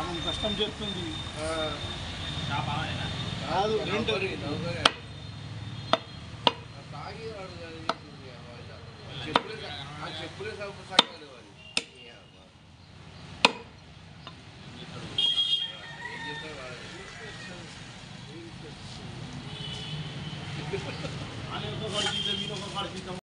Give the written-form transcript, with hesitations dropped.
పాపం కష్టం చెప్తుంది కాదు తాగి చెప్పులే సాగాలి వాళ్ళు ఏం చేస్తారు అని ఒక